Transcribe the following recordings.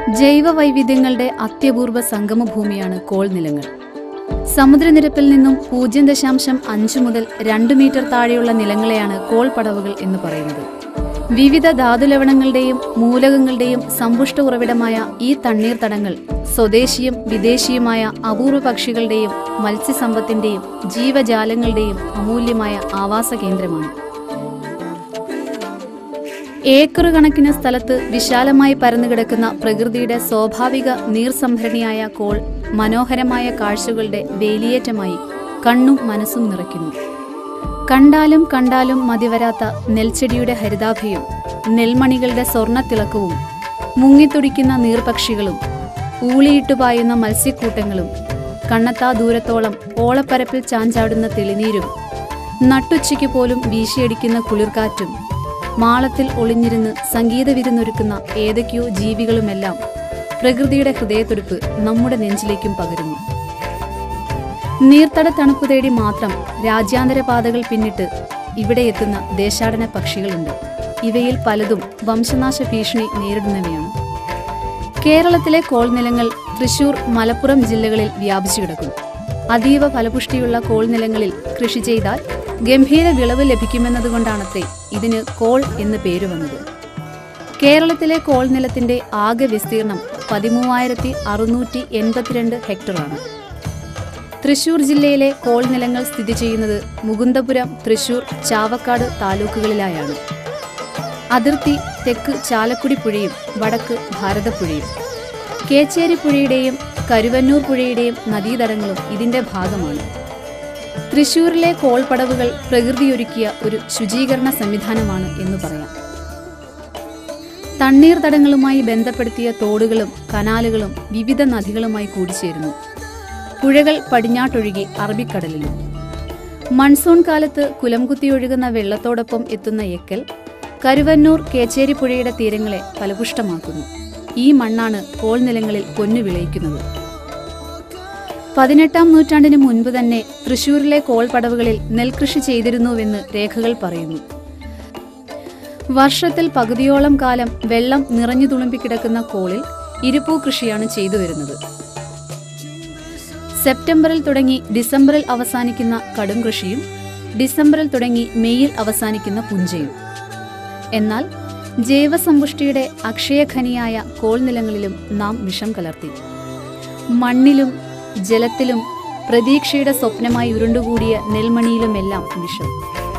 ജൈവ വൈവിധ്യങ്ങളുടെ അത്യപൂർവ സംഗമഭൂമിയാണ് കോൾ നിലങ്ങൾ. സമുദ്രനിരപ്പിൽ നിന്നും 0.5 മുതൽ 2 മീറ്റർ താഴെയുള്ള നിലങ്ങളെയാണ് കോൾ പടവുകൾ എന്ന് പറയുന്നത്. വിവിധ ധാതുലവണങ്ങളുടെയും മൂലകങ്ങളുടെയും സമ്പുഷ്ട ഉറവിടമായ ഈ തണ്ണീർത്തടങ്ങൾ സ്വദേശിയും വിദേശിയുമായ അപൂർവ പക്ഷികളുടെയും മത്സ്യസമ്പത്തിന്റെയും ജീവജാലങ്ങളുടെയും അമൂല്യമായ ആവാസ കേന്ദ്രമാണ്. ഏക്കർ കണക്കിന് സ്ഥലത്ത് വിശാലമായി പരന്നുകിടക്കുന്ന പ്രകൃതിയുടെ സ്വാഭാവിക നീർസംഭരണിയായ കോൾ മനോഹരമായ കാഴ്ചകളുടെ വേലിയേറ്റമായി കണ്ണും മനസ്സും നിറയ്ക്കുന്നു. കണ്ടാലും കണ്ടാലും മതിവരാത്ത നെൽച്ചെടിയുടെ ഹരിതാഭയും നെൽമണികളുടെ സ്വർണ്ണത്തിളക്കവും മുങ്ങിത്തുടിക്കുന്ന നീർപക്ഷികളും ഊളിയിട്ടുപായുന്ന മത്സ്യക്കൂട്ടങ്ങളും കണ്ണത്താ ദൂരത്തോളം ഓളപ്പരപ്പിൽ ചാഞ്ചാടുന്ന തെളിനീരും നട്ടുച്ചയ്ക്ക് പോലും വീശിയടിക്കുന്ന കുളിർക്കാറ്റും മാളത്തിൽ ഒളിഞ്ഞിരുന്ന് സംഗീത വിരുന്നൊരുക്കുന്ന ഏതൊക്കെയോ ജീവികളുമെല്ലാം പ്രകൃതിയുടെ ഹൃദയത്തുടിപ്പ് നമ്മുടെ നെഞ്ചിലേക്കും പകരുന്നു. നീർത്തട തണുപ്പ് തേടി മാത്രം രാജ്യാന്തര പാതകൾ പിന്നിട്ട് ഇവിടെ എത്തുന്ന ദേശാടന പക്ഷികളുണ്ട്. ഇവയിൽ പലതും വംശനാശ ഭീഷണി നേരിടുന്നവയാണ്. കേരളത്തിലെ കോൾ നിലങ്ങൾ തൃശൂർ, മലപ്പുറം ജില്ലകളിൽ വ്യാപിച്ചു കിടക്കുന്നു. അതീവ ഫലപുഷ്ടിയുള്ള കോൾ നിലങ്ങളിൽ കൃഷി ചെയ്താൽ ഗംഭീര വിളവ് ലഭിക്കുമെന്നതുകൊണ്ടാണത്രേ ഇതിന് കോൾ എന്ന് പേര് വന്നത്. കേരളത്തിലെ കോൾ നിലത്തിന്റെ ആകെ വിസ്തീർണം 13,682 ഹെക്ടറാണ്. തൃശൂർ ജില്ലയിലെ കോൾ നിലങ്ങൾ സ്ഥിതി ചെയ്യുന്നത് മുകുന്ദപുരം, തൃശൂർ, ചാവക്കാട് താലൂക്കുകളിലായാണ്. അതിർത്തി തെക്ക് ചാലക്കുടി പുഴയും വടക്ക് ഭാരതപ്പുഴയും. കേച്ചേരി പുഴയുടെയും കരുവന്നൂർ പുഴയുടെയും നദീതടങ്ങളും ഇതിന്റെ ഭാഗമാണ്. തൃശൂരിലെ കോൾ പടവുകൾ പ്രകൃതിയൊരുക്കിയ ഒരു ശുചീകരണ സംവിധാനമാണ് എന്ന് പറയാം. തണ്ണീർത്തടങ്ങളുമായി ബന്ധപ്പെടുത്തിയ തോടുകളും കനാലുകളും വിവിധ നദികളുമായി കൂടിച്ചേരുന്നു. പുഴകൾ പടിഞ്ഞാട്ടൊഴുകി അറബിക്കടലിലും. മൺസൂൺ കാലത്ത് കുലംകുത്തിയൊഴുകുന്ന വെള്ളത്തോടൊപ്പം എത്തുന്ന എക്കൽ കരുവന്നൂർ, കേച്ചേരി പുഴയുടെ തീരങ്ങളെ ഫലപുഷ്ടമാക്കുന്നു. ഈ മണ്ണാണ് കോൾ നിലങ്ങളിൽ പൊന്നു വിളയിക്കുന്നത്. 18-ാം നൂറ്റാണ്ടിന് മുൻപ് തന്നെ തൃശൂരിലെ കോൾ പടവുകളിൽ നെൽകൃഷി ചെയ്തിരുന്നുവെന്ന് രേഖകൾ പറയുന്നു. വർഷത്തിൽ പകുതിയോളം കാലം വെള്ളം നിറഞ്ഞു തുളുമ്പിക്കിടക്കുന്ന കോളിൽ ഇരുപ്പൂ കൃഷിയാണ് ചെയ്തു വരുന്നത്. സെപ്റ്റംബറിൽ തുടങ്ങി ഡിസംബറിൽ അവസാനിക്കുന്ന കടും കൃഷിയും ഡിസംബറിൽ തുടങ്ങി മെയ്യിൽ അവസാനിക്കുന്ന പുഞ്ചയും. എന്നാൽ ജൈവസമ്പുഷ്ടിയുടെ അക്ഷയഖനിയായ കോൾ നിലങ്ങളിലും നാം വിഷം കലർത്തി. മണ്ണിലും ജലത്തിലും പ്രതീക്ഷയുടെ സ്വപ്നമായി ഉരുണ്ടുകൂടിയ നെൽമണിയിലുമെല്ലാം വിഷം.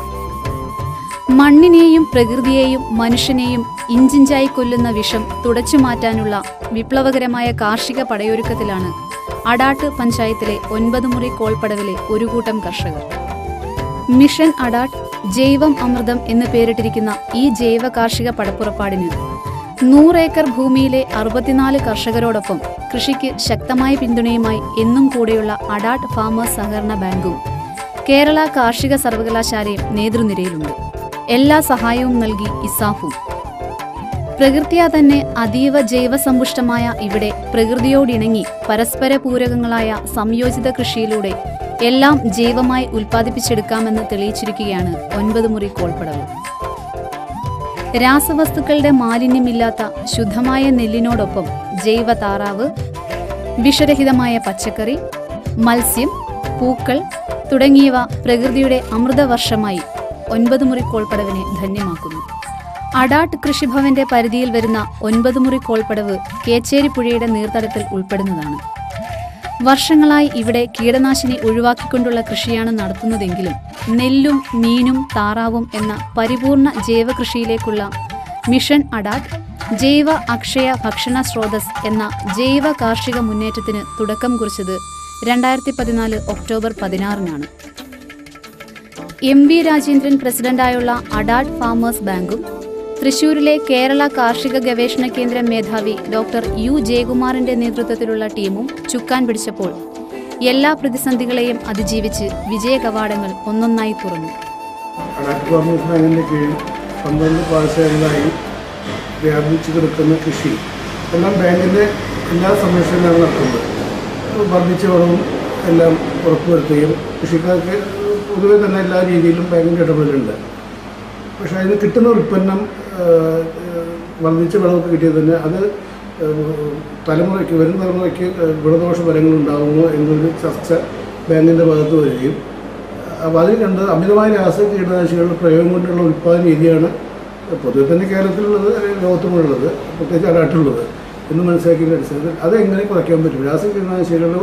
മണ്ണിനെയും പ്രകൃതിയെയും മനുഷ്യനെയും ഇഞ്ചിഞ്ചായി കൊല്ലുന്ന വിഷം തുടച്ചു മാറ്റാനുള്ള വിപ്ലവകരമായ കാർഷിക പടയൊരുക്കത്തിലാണ് അഡാട്ട് പഞ്ചായത്തിലെ 9 മുറി കോൾപ്പടവിലെ ഒരു കൂട്ടം കർഷകർ. മിഷൻ അഡാട്ട് ജൈവം അമൃതം എന്ന് പേരിട്ടിരിക്കുന്ന ഈ ജൈവ കാർഷിക പടപ്പുറപ്പാടിന് 100 ഏക്കർ ഭൂമിയിലെ 64 കർഷകരോടൊപ്പം കൃഷിക്ക് ശക്തമായ പിന്തുണയുമായി എന്നും കൂടെയുള്ള അഡാട്ട് ഫാമേഴ്സ് സഹകരണ ബാങ്കും കേരള കാർഷിക സർവകലാശാലയും നേതൃനിരയിലുണ്ട്. എല്ലാ സഹായവും നൽകി ഇസാഫും. പ്രകൃത്യാ തന്നെ അതീവ ജൈവസമ്പുഷ്ടമായ ഇവിടെ പ്രകൃതിയോടിണങ്ങി പരസ്പര പൂരകങ്ങളായ സംയോജിത കൃഷിയിലൂടെ എല്ലാം ജൈവമായി ഉൽപ്പാദിപ്പിച്ചെടുക്കാമെന്ന് തെളിയിച്ചിരിക്കുകയാണ് 9 മുറി കോൾപ്പടവ്. രാസവസ്തുക്കളുടെ മാലിന്യമില്ലാത്ത ശുദ്ധമായ നെല്ലിനോടൊപ്പം ജൈവ താറാവ്, വിഷരഹിതമായ പച്ചക്കറി, മത്സ്യം, പൂക്കൾ തുടങ്ങിയവ പ്രകൃതിയുടെ അമൃതവർഷമായി 9 മുറി കോൾപ്പടവിനെ ധന്യമാക്കുന്നു. അഡാട്ട് കൃഷിഭവന്റെ പരിധിയിൽ വരുന്ന 9 മുറി കോൾപ്പടവ് കേച്ചേരി പുഴയുടെ നീർത്തടത്തിൽ ഉൾപ്പെടുന്നതാണ്. വർഷങ്ങളായി ഇവിടെ കീടനാശിനി ഒഴിവാക്കിക്കൊണ്ടുള്ള കൃഷിയാണ് നടത്തുന്നതെങ്കിലും നെല്ലും മീനും താറാവും എന്ന പരിപൂർണ ജൈവ കൃഷിയിലേക്കുള്ള മിഷൻ അഡാട്ട് ജൈവ അക്ഷയ ഭക്ഷണ സ്രോതസ് എന്ന ജൈവ കാർഷിക മുന്നേറ്റത്തിന് തുടക്കം കുറിച്ചത് 2014 ഒക്ടോബർ 16-നാണ്. MV രാജേന്ദ്രൻ പ്രസിഡന്റായുള്ള അഡാട്ട് ഫാമേഴ്സ് ബാങ്കും തൃശൂരിലെ കേരള കാർഷിക ഗവേഷണ കേന്ദ്രം മേധാവി ഡോക്ടർ U ജയകുമാറിന്റെ നേതൃത്വത്തിലുള്ള ടീമും ചുക്കാൻ പിടിച്ചപ്പോൾ എല്ലാ പ്രതിസന്ധികളെയും അതിജീവിച്ച് വിജയ കവാടങ്ങൾ ഒന്നൊന്നായി തുറന്നു. അഡാട്ട് ഫാമേഴ്സ് ബാങ്കിന്റെ കീഴിൽ 12 പാടശേഖരങ്ങളായി വ്യാപിച്ചു കിടക്കുന്ന കൃഷി എല്ലാം ബാങ്കിന്റെ എല്ലാ സംരക്ഷണങ്ങളും നടത്തുന്നത്. വർദ്ധിച്ച വളവും എല്ലാം ഉറപ്പുവരുത്തുകയും കൃഷിക്കാർക്ക് പൊതുവെ തന്നെ എല്ലാ രീതിയിലും ബാങ്കിന്റെ ഇടപെടലുണ്ട്. പക്ഷേ അതിന് കിട്ടുന്ന ഉൽപ്പന്നം വർദ്ധിച്ച വിളവൊക്കെ കിട്ടിയത് തന്നെ അത് വരും തലമുറയ്ക്ക് ഗുണദോഷ ഫലങ്ങൾ ഉണ്ടാകുമോ എന്നൊരു ചർച്ച ബാങ്കിൻ്റെ ഭാഗത്ത് വരികയും അപ്പോൾ അതിൽ കണ്ട് അമിതമായ കീടനാശികളുടെ പ്രയോഗം കൊണ്ടുള്ള ഉൽപ്പാദന രീതിയാണ് പൊതുവെ തന്നെ കേരളത്തിലുള്ളത് ലോകത്തുമുള്ളത്, പ്രത്യേകിച്ച് അടാട്ടുള്ളത് എന്ന് മനസ്സിലാക്കിയ അടിസ്ഥാനത്തിൽ അതെങ്ങനെ കുറയ്ക്കാൻ പറ്റും, കീടനാശികളും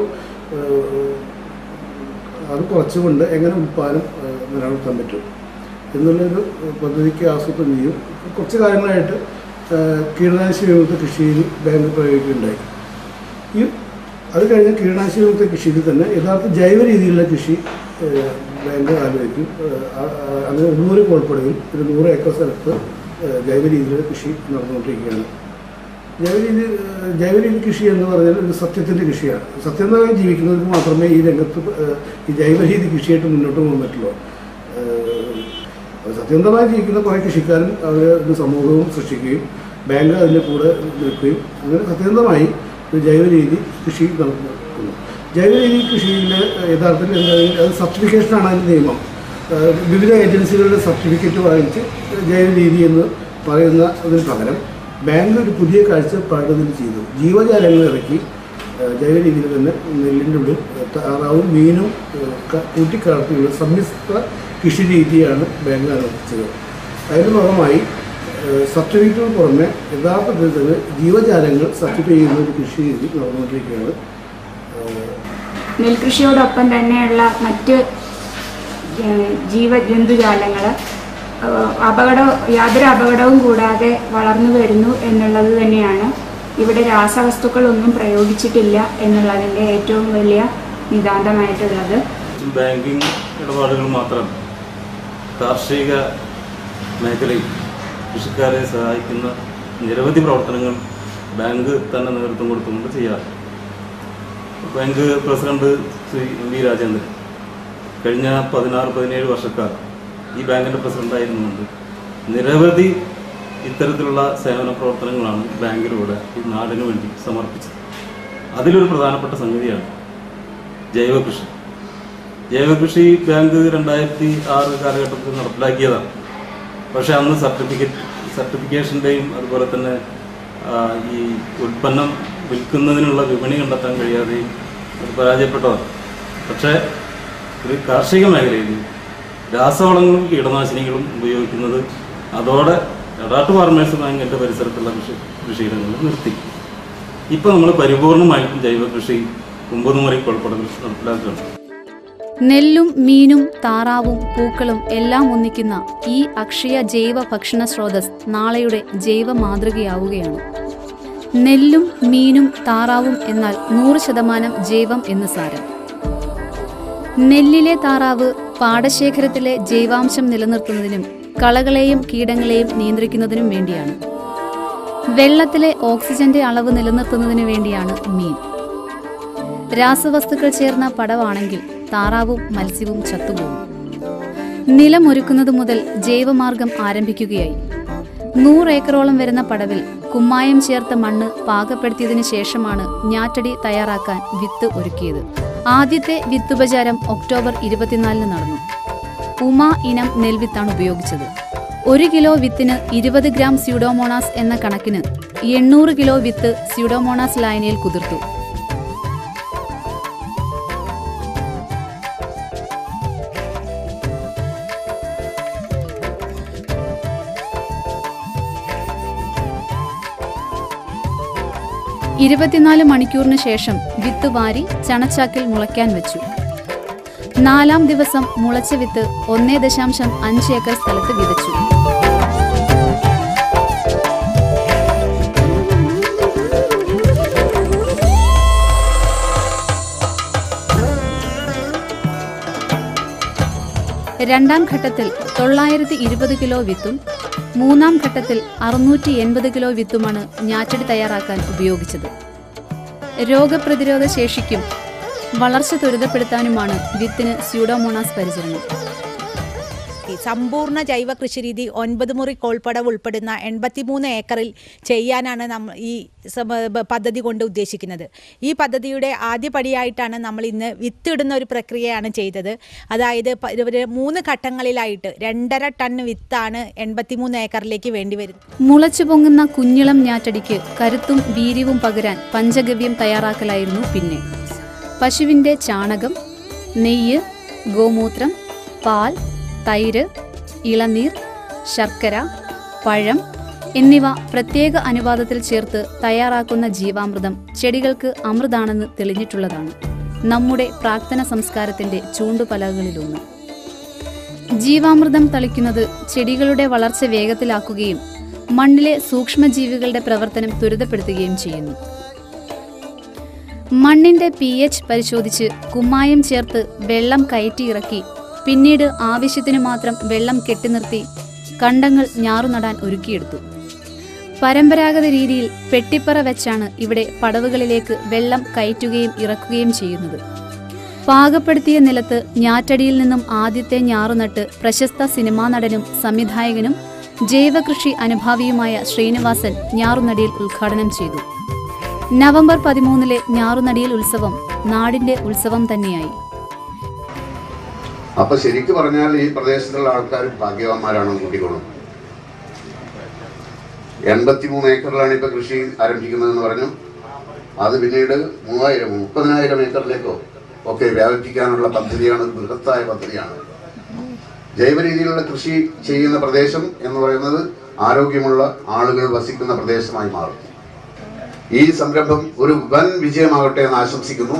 അത് കുറച്ചുകൊണ്ട് എങ്ങനെ ഉൽപ്പാദനം നിലനിർത്താൻ പറ്റും എന്നുള്ളൊരു പദ്ധതിക്ക് ആസൂത്രണം ചെയ്യും. കുറച്ച് കാലങ്ങളായിട്ട് കീടനാശിനി വിമുക്ത കൃഷിയിൽ ബാങ്ക് പ്രയോഗിക്കുകയുണ്ടായി. അത് കഴിഞ്ഞ് കീടനാശിനി വിമുക്ത കൃഷിയിൽ തന്നെ യഥാർത്ഥ ജൈവ രീതിയിലുള്ള കൃഷി ബാങ്ക് ആലോചിക്കും. അത് 100 കോൾപ്പടവിൽ ഒരു 100 ഏക്കർ സ്ഥലത്ത് ജൈവ രീതിയിലുള്ള കൃഷി നടന്നുകൊണ്ടിരിക്കുകയാണ്. ജൈവ രീതി കൃഷി എന്ന് പറഞ്ഞാൽ ഒരു സത്യത്തിൻ്റെ കൃഷിയാണ്. സത്യമായി ജീവിക്കുന്നവർക്ക് മാത്രമേ ഈ രംഗത്ത് ഈ ജൈവ രീതി കൃഷിയായിട്ട് മുന്നോട്ട് പോകാൻ പറ്റുള്ളൂ. സത്യസന്ധമായി ജീവിക്കുന്ന കുറേ കൃഷിക്കാരും അവർ ഒരു സമൂഹവും സൃഷ്ടിക്കുകയും ബാങ്ക് അതിൻ്റെ കൂടെ നിൽക്കുകയും അങ്ങനെ സത്യസന്ധമായി ഒരു ജൈവ രീതി കൃഷി നടക്കുന്നു. ജൈവ രീതി കൃഷിയിൽ യഥാർത്ഥത്തിൽ എന്തായാലും അത് സർട്ടിഫിക്കേഷനാണ് അതിൻ്റെ നിയമം. വിവിധ ഏജൻസികളുടെ സർട്ടിഫിക്കറ്റ് വാങ്ങിച്ച് ജൈവ രീതി എന്ന് പറയുന്നതിന് പകരം ബാങ്ക് ഒരു പുതിയ കാഴ്ചപ്പാട് ഇതിൽ ചെയ്തു. ജീവജാലങ്ങൾ ഇറക്കി ജൈവ രീതിയിൽ തന്നെ നെല്ലിൻ്റെ ഉള്ളിൽ താറാവും മീനും കൂട്ടിക്കലർത്തിയുള്ള സമ്മിശ്ര കൃഷി രീതിയാണ് ബാങ്ക് ആരംഭിച്ചത്. അതിന് ഭാഗമായി സർട്ടിഫിക്കറ്റിന് പുറമെ യഥാർത്ഥത്തിൽ തന്നെ ജീവജാലങ്ങൾ സർട്ടിഫൈ ചെയ്യുന്ന ഒരു കൃഷി രീതി നടന്നുകൊണ്ടിരിക്കുകയാണ്. നെൽകൃഷിയോടൊപ്പം തന്നെയുള്ള മറ്റ് ജന്തുജാലങ്ങൾ യാതൊരു അപകടവും കൂടാതെ വളർന്നു വരുന്നു എന്നുള്ളത് തന്നെയാണ്. ഇവിടെ രാസവസ്തുക്കളൊന്നും പ്രയോഗിച്ചിട്ടില്ല എന്നുള്ളതിൻ്റെ ഏറ്റവും വലിയ നിതാന്തമായിട്ടുള്ളത്. ബാങ്കിങ് ഇടപാടുകൾ മാത്രം കാർഷിക മേഖലയിൽ കൃഷിക്കാരെ സഹായിക്കുന്ന നിരവധി പ്രവർത്തനങ്ങൾ ബാങ്ക് തന്നെ നേതൃത്വം കൊടുത്തുകൊണ്ട് ചെയ്യാറ്. Bank president Shri V Rajendran കഴിഞ്ഞ 16-17 വർഷക്കാലം ഈ ബാങ്കിൻ്റെ പ്രസിഡൻ്റായിരുന്നുകൊണ്ട് നിരവധി ഇത്തരത്തിലുള്ള സേവന പ്രവർത്തനങ്ങളാണ് ബാങ്കിലൂടെ ഈ നാടിനു വേണ്ടി സമർപ്പിച്ചത്. അതിലൊരു പ്രധാനപ്പെട്ട സംഗതിയാണ് ജൈവകൃഷി. ജൈവകൃഷി ബാങ്ക് 2006 കാലഘട്ടത്തിൽ നടപ്പിലാക്കിയതാണ്. പക്ഷേ അന്ന് സർട്ടിഫിക്കേഷൻ്റെയും അതുപോലെ തന്നെ ഈ ഉൽപ്പന്നം വിൽക്കുന്നതിനുള്ള വിപണി കണ്ടെത്താൻ കഴിയാതെയും അത് പരാജയപ്പെട്ടതാണ്. പക്ഷേ ഒരു കാർഷിക മേഖലയിൽ രാസവളങ്ങളും കീടനാശിനികളും ഉപയോഗിക്കുന്നത് അതോടെ അഡാട്ട് ഫാർമേഴ്സ് ബാങ്കിൻ്റെ പരിസരത്തുള്ള കൃഷിയിടങ്ങളിൽ നിർത്തി. ഇപ്പോൾ നമ്മൾ പരിപൂർണമായിട്ടും ജൈവ കൃഷി 9 മുറി കൊൾപ്പടവിൽ നടപ്പിലാക്കുകയാണ്. നെല്ലും മീനും താറാവും പൂക്കളും എല്ലാം ഒന്നിക്കുന്ന ഈ അക്ഷയ ജൈവ ഭക്ഷണ സ്രോതസ് നാളെയുടെ ജൈവ മാതൃകയാവുകയാണ്. നെല്ലും മീനും താറാവും എന്നാൽ 100% ജൈവം എന്ന് സാരം. നെല്ലിലെ താറാവ് പാടശേഖരത്തിലെ ജൈവാംശം നിലനിർത്തുന്നതിനും കളകളെയും കീടങ്ങളെയും നിയന്ത്രിക്കുന്നതിനും വേണ്ടിയാണ്. വെള്ളത്തിലെ ഓക്സിജന്റെ അളവ് നിലനിർത്തുന്നതിനു വേണ്ടിയാണ് മീൻ. രാസവസ്തുക്കൾ ചേർന്ന പടവാണെങ്കിൽ താറാവും മത്സ്യവും ചത്തുപോകും. നിലമൊരുക്കുന്നത് മുതൽ ജൈവമാർഗം ആരംഭിക്കുകയായി. 100 ഏക്കറോളം വരുന്ന പടവിൽ കുമ്മായം ചേർത്ത മണ്ണ് പാകപ്പെടുത്തിയതിനു ശേഷമാണ് ഞാറ്റടി തയ്യാറാക്കാൻ വിത്ത് ഒരുക്കിയത്. ആദ്യത്തെ വിത്തുപചാരം ഒക്ടോബർ 24 നടന്നു. ഉമ ഇനം നെൽവിത്താണ് ഉപയോഗിച്ചത്. 1 കിലോ വിത്തിന് 20 ഗ്രാം സ്യൂഡോമോണാസ് എന്ന കണക്കിന് 800 കിലോ വിത്ത് സ്യൂഡോമോണാസ് ലായനിയിൽ കുതിർത്തു. ഇരുപത്തിനാല് മണിക്കൂറിന് ശേഷം വിത്ത് വാരി ചണച്ചാക്കിൽ മുളയ്ക്കാൻ വെച്ചു. 4-ാം ദിവസം മുളച്ച വിത്ത് 1.5 ഏക്കർ സ്ഥലത്ത് വിതച്ചു. രണ്ടാം ഘട്ടത്തിൽ 920 കിലോ വിത്തും 3-ാം ഘട്ടത്തിൽ 680 കിലോ വിത്തുമാണ് ഞാറ്റടി തയ്യാറാക്കാൻ ഉപയോഗിച്ചത്. രോഗപ്രതിരോധ ശേഷിക്കും വളർച്ച ത്വരിതപ്പെടുത്താനുമാണ് വിത്തിന് സ്യൂഡോമോണാസ് പരിചരണം. നടത്തി. സമ്പൂർണ്ണ ജൈവ കൃഷിരീതി 9 മുറി കോൾപ്പടവ് ഉൾപ്പെടുന്ന 83 ഏക്കറിൽ ചെയ്യാനാണ് ഈ പദ്ധതി കൊണ്ട് ഉദ്ദേശിക്കുന്നത്. ഈ പദ്ധതിയുടെ ആദ്യപടിയായിട്ടാണ് നമ്മൾ ഇന്ന് വിത്തിടുന്ന ഒരു പ്രക്രിയയാണ് ചെയ്തത്. അതായത് 3 ഘട്ടങ്ങളിലായിട്ട് 2.5 ടൺ വിത്താണ് 83 ഏക്കറിലേക്ക് വേണ്ടി വരുന്നത്. മുളച്ചു പൊങ്ങുന്ന കുഞ്ഞിളം ഞാറ്റടിക്ക് കരുത്തും വീര്യവും പകരാൻ പഞ്ചഗവ്യം തയ്യാറാക്കലായിരുന്നു. പിന്നെ പശുവിൻ്റെ ചാണകം, നെയ്യ്, ഗോമൂത്രം, പാൽ, തൈര്, ഇളനീർ, ശർക്കര, പഴം എന്നിവ പ്രത്യേക അനുപാതത്തിൽ ചേർത്ത് തയ്യാറാക്കുന്ന ജീവാമൃതം ചെടികൾക്ക് അമൃതാണെന്ന് തെളിഞ്ഞിട്ടുള്ളതാണ് നമ്മുടെ പ്രാർത്ഥന സംസ്കാരത്തിന്റെ ചൂണ്ടുപലകളിലൊന്ന്. ജീവാമൃതം തളിക്കുന്നത് ചെടികളുടെ വളർച്ച വേഗത്തിലാക്കുകയും മണ്ണിലെ സൂക്ഷ്മജീവികളുടെ പ്രവർത്തനം ത്വരിതപ്പെടുത്തുകയും ചെയ്യുന്നു. മണ്ണിന്റെ pH പരിശോധിച്ച് കുമ്മായം ചേർത്ത് വെള്ളം കയറ്റിയിറക്കി പിന്നീട് ആവശ്യത്തിനു മാത്രം വെള്ളം കെട്ടിനിർത്തി കണ്ടങ്ങൾ ഞാറുനടാൻ ഒരുക്കിയെടുത്തു. പരമ്പരാഗത രീതിയിൽ പെട്ടിപ്പറ വെച്ചാണ് ഇവിടെ പടവുകളിലേക്ക് വെള്ളം കയറ്റുകയും ഇറക്കുകയും ചെയ്യുന്നത്. പാകപ്പെടുത്തിയ നിലത്ത് ഞാറ്റടിയിൽ നിന്നും ആദ്യത്തെ ഞാറുനട്ട് പ്രശസ്ത സിനിമാ നടനും സംവിധായകനും ജൈവകൃഷി അനുഭാവിയുമായ ശ്രീനിവാസൻ ഞാറുനടിയിൽ ഉദ്ഘാടനം ചെയ്തു. നവംബർ 13 ഞാറുനടിയിൽ ഉത്സവം നാടിന്റെ ഉത്സവം തന്നെയായി. അപ്പൊ ശരിക്കും പറഞ്ഞാൽ ഈ പ്രദേശത്തുള്ള ആൾക്കാർ ഭാഗ്യവാന്മാരാണെന്ന് കൂട്ടിക്കൊള്ളും. 83 ഏക്കറിലാണ് ഇപ്പൊ കൃഷി ആരംഭിക്കുന്നതെന്ന് പറഞ്ഞു. അത് പിന്നീട് 30,000 ഏക്കറിലേക്കോ ഒക്കെ വ്യാപിപ്പിക്കാനുള്ള പദ്ധതിയാണ്. ബൃഹത്തായ പദ്ധതിയാണ്. ജൈവ രീതിയിലുള്ള കൃഷി ചെയ്യുന്ന പ്രദേശം എന്ന് പറയുന്നത് ആരോഗ്യമുള്ള ആളുകൾ വസിക്കുന്ന പ്രദേശമായി മാറും. ഈ സംരംഭം ഒരു വൻ വിജയമാകട്ടെ എന്ന് ആശംസിക്കുന്നു.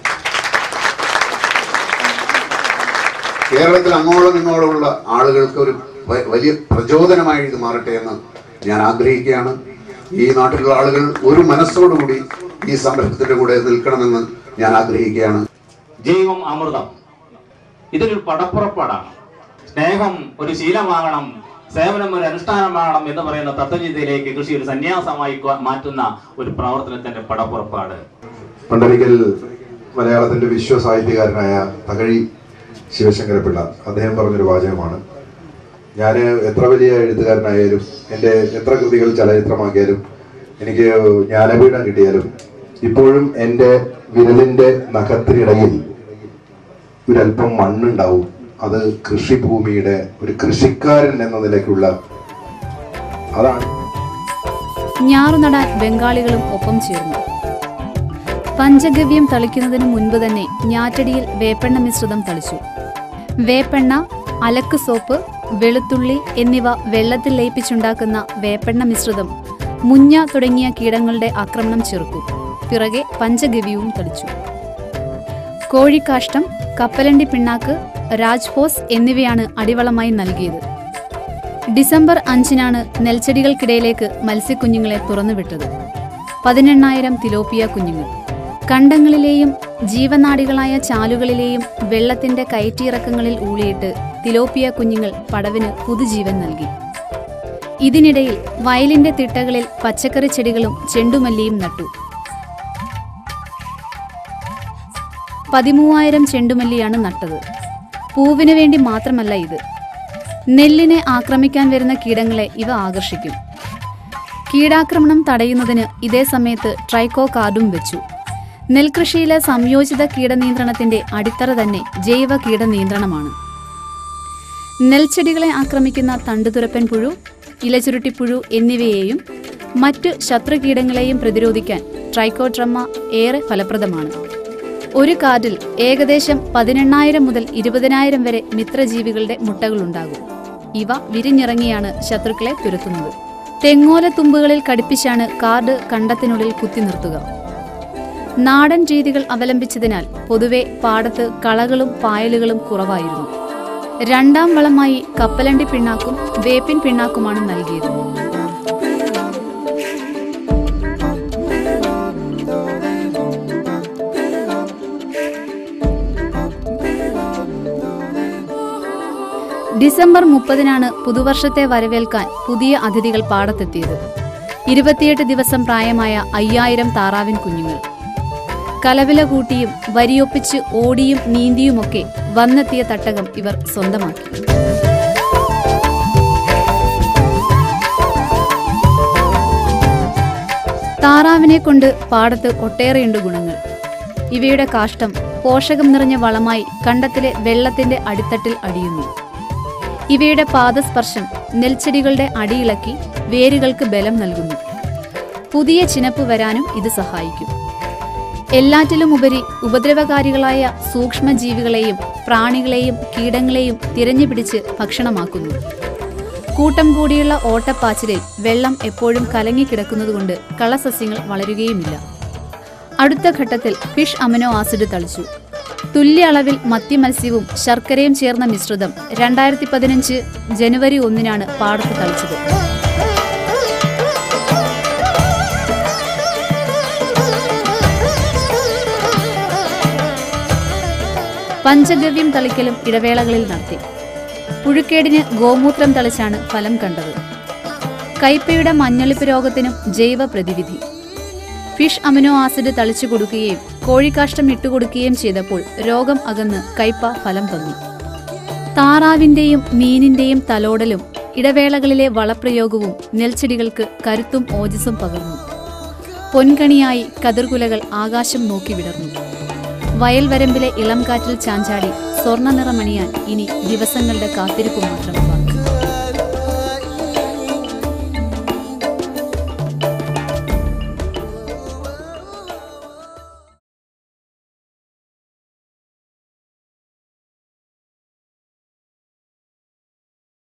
കേരളത്തിൽ അങ്ങോളം ഇങ്ങോളമുള്ള ആളുകൾക്ക് ഒരു വലിയ പ്രചോദനമായി ഇത് മാറട്ടെ എന്ന് ഞാൻ ആഗ്രഹിക്കുകയാണ്. ഈ നാട്ടിലുള്ള ആളുകൾ ഒരു മനസ്സോടുകൂടി ഈ സംരംഭത്തിന്റെ കൂടെ നിൽക്കണമെന്ന് ഞാൻ ആഗ്രഹിക്കുകയാണ്. ജൈവം അമൃതം, ഇതൊരു പടപ്പുറപ്പാടാണ്. സ്നേഹം ഒരു ശീലമാകണം, സേവനം ഒരു അനുഷ്ഠാനമാകണം എന്ന് പറയുന്ന തത്വചിന്തയിലേക്ക് കൃഷി ഒരു സന്യാസമായി മാറ്റുന്ന ഒരു പ്രവർത്തനത്തിന്റെ പടപ്പുറപ്പാട്. പണ്ടൊരിക്കൽ മലയാളത്തിന്റെ വിശ്വസാഹിത്യകാരനായ തകഴി ശിവശങ്കരപിള്ള അദ്ദേഹം പറഞ്ഞൊരു വാചകമാണ്, ഞാൻ എത്ര വലിയ എഴുത്തുകാരനായാലും എൻ്റെ എത്ര കൃതികൾ ചലച്ചിത്രമാക്കിയാലും എനിക്ക് ജ്ഞാനപീഠം കിട്ടിയാലും ഇപ്പോഴും എൻ്റെ വിരലിൻ്റെ നഖത്തിനിടയിൽ ഒരല്പം മണ്ണുണ്ടാവും. അത് കൃഷിഭൂമിയുടെ ഒരു കൃഷിക്കാരൻ എന്ന നിലയ്ക്കുള്ള അതാണ്. ഞാറുനടാൻ ബംഗാളികളും ഒപ്പം ചേർന്നു. പഞ്ചഗവ്യം തളിക്കുന്നതിന് മുൻപ് തന്നെ ഞാറ്റടിയിൽ വേപ്പെണ്ണ മിശ്രിതം തളിച്ചു. വേപ്പെണ്ണ, അലക്ക് സോപ്പ്, വെളുത്തുള്ളി എന്നിവ വെള്ളത്തിൽ ലയിപ്പിച്ചുണ്ടാക്കുന്ന വേപ്പെണ്ണ മിശ്രിതം മുഞ്ഞ തുടങ്ങിയ കീടങ്ങളുടെ ആക്രമണം ചെറുക്കും. പിറകെ പഞ്ചഗവ്യവും തളിച്ചു. കോഴിക്കാഷ്ടം, കപ്പലണ്ടി പിണ്ണാക്ക്, രാജ്ഫോസ് എന്നിവയാണ് അടിവളമായി നൽകിയത്. ഡിസംബർ 5 നെൽച്ചെടികൾക്കിടയിലേക്ക് മത്സ്യക്കുഞ്ഞുങ്ങളെ തുറന്നുവിട്ടത്. 18,000 തിലോപ്പിയ കുഞ്ഞുങ്ങൾ. കണ്ടങ്ങളിലെയും ജീവനാഡികളായ ചാലുകളിലെയും വെള്ളത്തിന്റെ കയറ്റിയിറക്കങ്ങളിൽ ഊളിയിട്ട് തിലോപ്പിയ കുഞ്ഞുങ്ങൾ പടവിന് പുതുജീവൻ നൽകി. ഇതിനിടയിൽ വയലിന്റെ തിട്ടകളിൽ പച്ചക്കറി ചെടികളും ചെണ്ടുമല്ലിയും നട്ടു. 13,000 ചെണ്ടുമല്ലിയാണ് നട്ടത്. പൂവിനു വേണ്ടി മാത്രമല്ല ഇത്. നെല്ലിനെ ആക്രമിക്കാൻ വരുന്ന കീടങ്ങളെ ഇവ ആകർഷിക്കും. കീടാക്രമണം തടയുന്നതിന് ഇതേ സമയത്ത് ട്രൈക്കോ കാർഡും വെച്ചു. നെൽകൃഷിയിലെ സംയോജിത കീടനിയന്ത്രണത്തിന്റെ അടിത്തറ തന്നെ ജൈവ കീടനിയന്ത്രണമാണ്. നെൽച്ചെടികളെ ആക്രമിക്കുന്ന തണ്ടുതുരപ്പൻ പുഴു, ഇലചുരുട്ടിപ്പുഴു എന്നിവയെയും മറ്റു ശത്രുകീടങ്ങളെയും പ്രതിരോധിക്കാൻ ട്രൈക്കോഡ്രമ്മ ഏറെ ഫലപ്രദമാണ്. ഒരു കാർഡിൽ ഏകദേശം 18,000 മുതൽ 20,000 വരെ മിത്രജീവികളുടെ മുട്ടകളുണ്ടാകും. ഇവ വിരിഞ്ഞിറങ്ങിയാണ് ശത്രുക്കളെ തുരത്തുന്നത്. തെങ്ങോല തുമ്പുകളിൽ കടിപ്പിച്ചാണ് കാർഡ് കണ്ടത്തിനുള്ളിൽ കുത്തി നിർത്തുക. നാടൻ രീതികൾ അവലംബിച്ചതിനാൽ പൊതുവെ പാടത്ത് കളകളും പായലുകളും കുറവായിരുന്നു. രണ്ടാം വളമായി കപ്പലണ്ടി പിണ്ണാക്കും വേപ്പിൻ പിണ്ണാക്കുമാണ് നൽകിയത്. ഡിസംബർ 30 പുതുവർഷത്തെ വരവേൽക്കാൻ പുതിയ അതിഥികൾ പാടത്തെത്തിയത്. 28 ദിവസം പ്രായമായ 5,000 താറാവിൻ കുഞ്ഞുങ്ങൾ. കലവില കൂട്ടിയും വരിയൊപ്പിച്ച് ഓടിയും നീന്തിയുമൊക്കെ വന്നെത്തിയ തട്ടകം ഇവർ സ്വന്തമാക്കി. താറാവിനെ കൊണ്ട് പാടത്ത് ഒട്ടേറെയുണ്ട് ഗുണങ്ങൾ. ഇവയുടെ കാഷ്ടം പോഷകം നിറഞ്ഞ വളമായി കണ്ടത്തിലെ വെള്ളത്തിന്റെ അടിത്തട്ടിൽ അടിയുന്നു. ഇവയുടെ പാദസ്പർശം നെൽച്ചെടികളുടെ അടിയിളക്കി വേരുകൾക്ക് ബലം നൽകുന്നു. പുതിയ ചിനപ്പ് വരാനും ഇത് സഹായിക്കും. എല്ലാറ്റിലുമുപരി ഉപദ്രവകാരികളായ സൂക്ഷ്മജീവികളെയും പ്രാണികളെയും കീടങ്ങളെയും തിരഞ്ഞുപിടിച്ച് ഭക്ഷണമാക്കുന്നു. കൂട്ടം കൂടിയുള്ള ഓട്ടപ്പാച്ചിലിൽ വെള്ളം എപ്പോഴും കലങ്ങിക്കിടക്കുന്നതുകൊണ്ട് കളസസ്യങ്ങൾ വളരുകയുമില്ല. അടുത്ത ഘട്ടത്തിൽ ഫിഷ് അമിനോ ആസിഡ് തളിച്ചു. തുല്യ അളവിൽ മത്സ്യമത്സ്യവും ശർക്കരയും ചേർന്ന മിശ്രിതം 2015 ജനുവരി 1 പാടത്ത് തളിച്ചത്. പഞ്ചഗവ്യം തളിക്കലും ഇടവേളകളിൽ നടത്തി. പുഴുക്കേടിന് ഗോമൂത്രം തളിച്ചാണ് ഫലം കണ്ടത്. കൈപ്പയുടെ മഞ്ഞളിപ്പ് രോഗത്തിനും ജൈവ പ്രതിവിധി. ഫിഷ് അമിനോ ആസിഡ് തളിച്ചു കൊടുക്കുകയും കോഴിക്കാഷ്ടം ഇട്ടുകൊടുക്കുകയും ചെയ്തപ്പോൾ രോഗം അകന്ന് കൈപ്പ ഫലം തന്നു. താറാവിന്റെയും മീനിന്റെയും തലോടലും ഇടവേളകളിലെ വളപ്രയോഗവും നെൽച്ചെടികൾക്ക് കരുത്തും ഓജസ്സും പകർന്നു. പൊൻകണിയായി കതിർകുലകൾ ആകാശം നോക്കി വിടർന്നു. വയൽവരമ്പിലെ ഇളം കാറ്റിൽ ചാഞ്ചാടി സ്വർണ്ണ നിറമണിയാൻ ഇനി ദിവസങ്ങളുടെ കാത്തിരിപ്പ് മാത്രം.